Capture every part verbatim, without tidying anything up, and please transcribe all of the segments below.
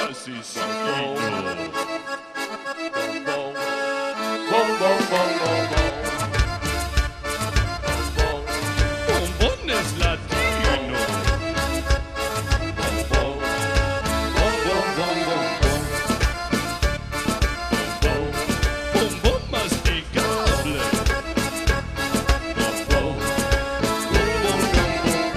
necesito. Bom, bom, bom, bom, bom, bom. Bombón es latino. Bom, bom, bom, bom, bom, bom, bom. Bombón masticable. Bom, bom, bom, bom, bom,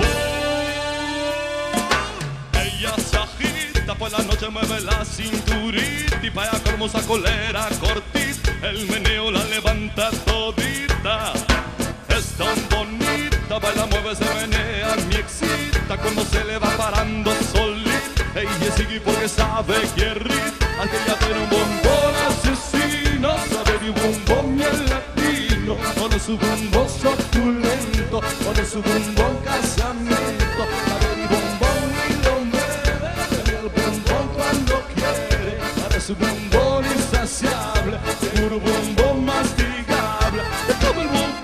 bom. Ella se agita por la noche, mueve la cinturita y vaya con hermosa colera cortita. El meneo la levanta todita. Es tan bonita, baila, mueve, se menea, me excita cuando se le va parando solita. Ella sigue porque sabe que rit, aunque ella tiene un bombón asesino, sabe de bombón bien latino, con su bombón suculento, con su bombón casamiento, sabe de bombón y lo mueve, el bombón cuando quiere, para su bombón insaciable, seguro bombón masticable, como el bombón.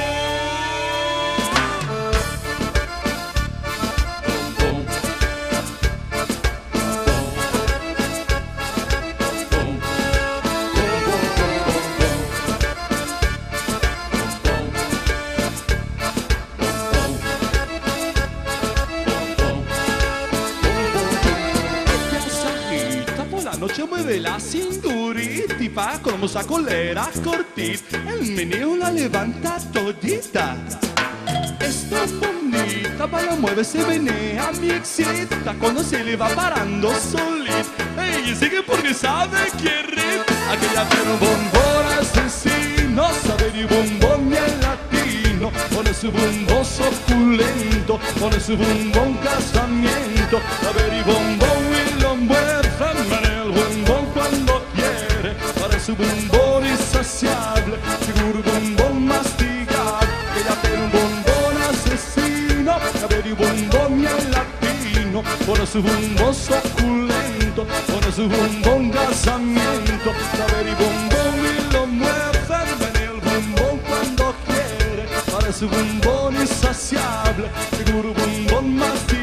Noche mueve la cinturita y pa' como esa colera cortita. El meneo la levanta todita. Es tan bonita, pa' la mueve, se menea, me excita cuando se le va parando solita. Ella sigue porque sabe que rit. Aquella tiene un bombón asesino, sabe de bombón bien latino, pone su bombón suculento, pone su bombón casamiento, sabe de bombón y lo mueve. Su bombón insaciable, seguro bombón masticable, que ella tiene un bombón asesino, sabe de bombón bien latino, pone su bombón suculento, pone su bombón casamiento, sabe de bombón y lo mueve, ven el bombón cuando quiere, para su bombón insaciable, seguro bombón masticable.